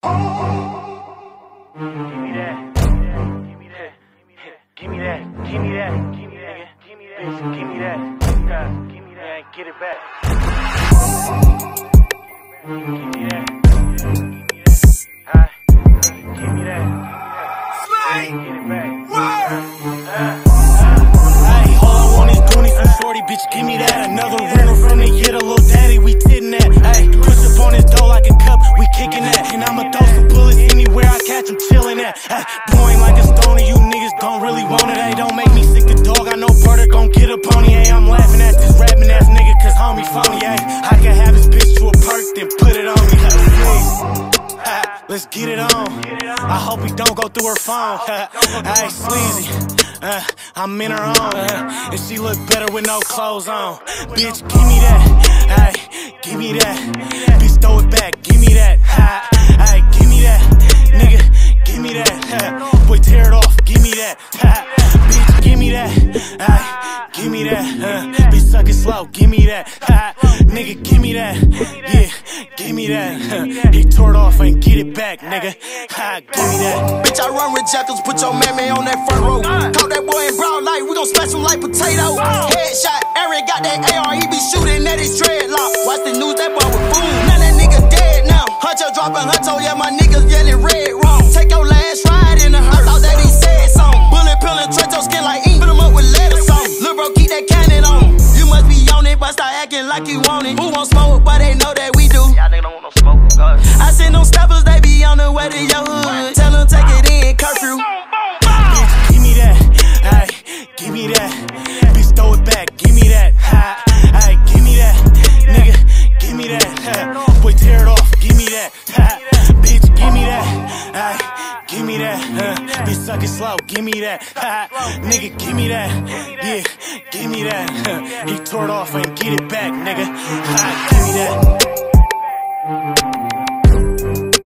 Give me that. Give me that. Give me that. Give me that. Give me that. Bitch, give me that. Give me that. Get it back. Give me that. Give me that. Get it back. Hey, all I want is Goonie from Shorty, bitch. Give me that. Another rental from the year, the little daddy we tittin' that. Hey, push up on his dough like a cup, we kickin' that. And I'ma throw some bullets anywhere I catch him chillin' at. Hey, blowing like a stoner, you niggas don't really want it. Hey, don't make me sick the dog. I know Brother gon' get a pony. Hey, I'm laughing at this rapping ass nigga, cause homie phony. Hey, I can have his bitch to a perk, then put it on me. Hey, please. Let's get it on. I hope he don't go through her phone. Hey, sleazy. I'm in her own. And she look better with no clothes on. Bitch, give me that. Hey, give me that. Bitch, throw it back. Give me that. Hey, give me that. Nigga, give me that. Boy, tear it off. Give me that. Bitch, give me that. Hey, give me that. Bitch, suck it slow. Give me that. Nigga, give me that. Yeah, give me that. He tore it off and get it back, nigga. Give me that. Bitch, I run with jackals, put your mammy on that front row. Caught that boy in broad light, we gon' smash him like potatoes. Headshot, Eric got that AR, he be shooting at his dreadlock. Watch the news, that boy was boom. Now that nigga dead now. Huncho dropping Huncho, yeah, my niggas yelling red wrong. Take your last ride in the hearse. I thought that he said something. Bullet peeling, trench your skin like ink. Put him up with lead or something. Lil' bro, keep that cannon on. You must be on it, but start acting like you want it. Who won't smoke, but they know that we do. Y'all niggas don't want no smoke, God. I send them steppers, they be on the way to your hood. Tell them take it in, curfew. Bitch, give me that. Hey, give me that. Bitch, throw it back. Give me that. Hey, give me that. Nigga, give me that. Boy, tear it off. Give me that. Bitch, give me that. Hey, give me that. Bitch, suck it slow. Give me that. Nigga, give me that. Yeah, give me that. He tore it off and get it back, nigga.